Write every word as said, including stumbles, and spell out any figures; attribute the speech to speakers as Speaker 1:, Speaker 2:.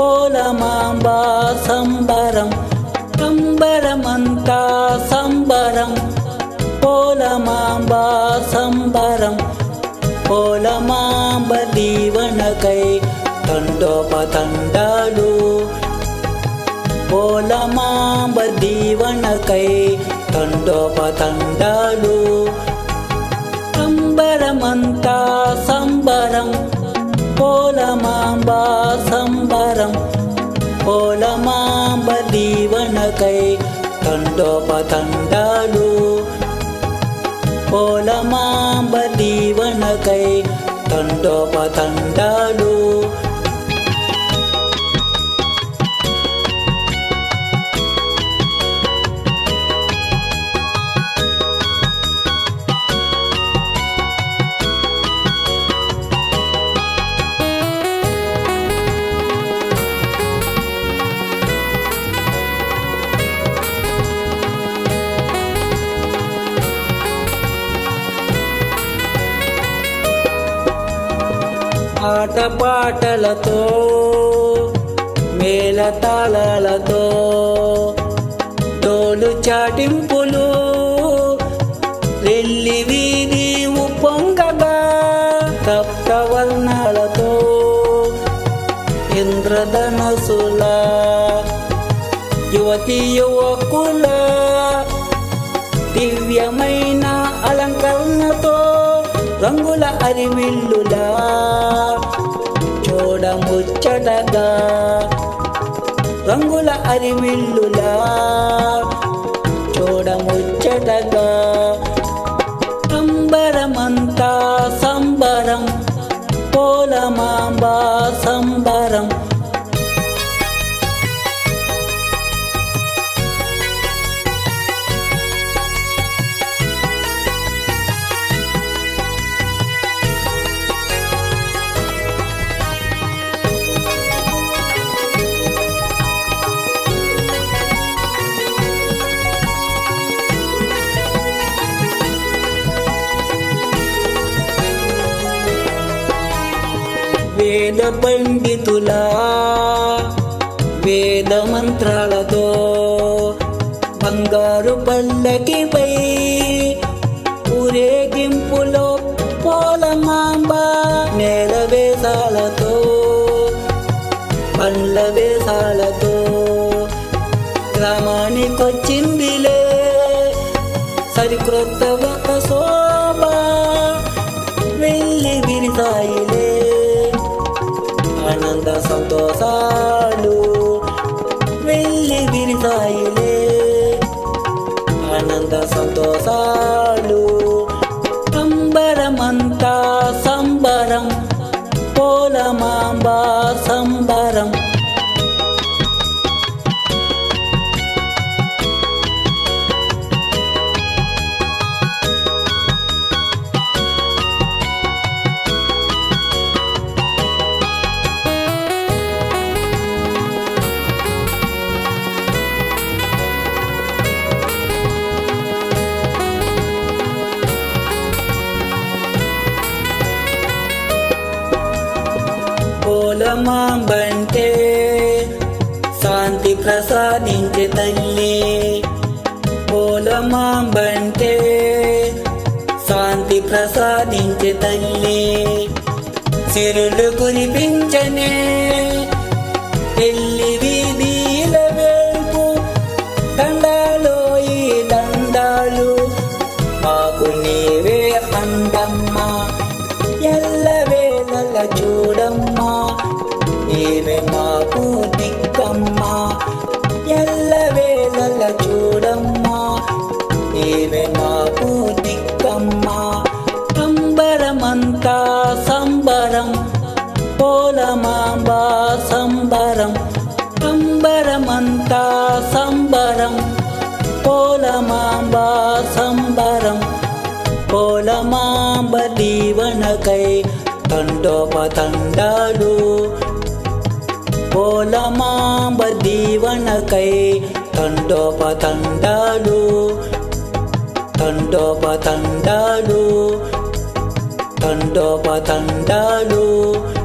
Speaker 1: పోలమాంబ సంబరం అంబరమంతా సంబరం పోలమాంబ సంబరం పోలమాంబ దీవనకై తండోపతండాలు పోలమాంబ దీవనకై తండోపతండాలు అంబరమంతా సంబరం పోలమాంబ సంబరం పోలమాంబ దీవనకై తండోపతండాలు పోలమాంబ దీవనకై తండోపతండాలు ఆటపాటలతో మేళతాళాలతో డోలు చాటింపులు రెల్లి వీధి ఉప్పొంగగా సప్తవర్ణాలతో ఇంద్రధనసుల యువతి యువకుల దివ్యమైన అలంకరణతో రంగుల అరివిల్లులా చూడముచ్చటగా రంగుల అరివిల్లులా చూడముచ్చటగా అంబరమంతా సంబరం పోలమాంబ సంబరం వేద పండితుల వేద మంత్రాలతో బంగారు పల్లకిపై ఊరేగింపులో పోలమాంబ నేల వేసాలతో పండ్ల వేసాలతో గ్రామానికొచ్చిందిలే సరికొత్త ఒక శోభ వెళ్ళి విరిసాయిలే ఆనంద సంతోషాలు వెళ్ళి విరిసాయిలే ఆనంద సంతోషాలు అంబరమంతా సంబరం పోలమాంబ సంబరం పోలమాంబంటే శాంతి ప్రసాదించే తల్లి పోలమాంబంటే శాంతి ప్రసాదించే తల్లి సిరులు కురిపించనే ఎల్లి వీధిల వేల్పు దండాలో ఈ దండాలు మాకు నీవే అందమ్మా ఎల్లవేళల చూడమ్మా నీవే మాకు దిక్కమ్మా ఎల్లవేళల చూడమ్మా నీవే మాకు దిక్కమ్మా అంబరమంతా సంబరం పోలమాంబ సంబరం అంబరమంతా సంబరం పోలమాంబ సంబరం పోలమాంబ దీవనకై తండోపతండాలు పోలమాంబ దీవనకై తండోపతండాలు తండోపతండాలు తండోపతండాలు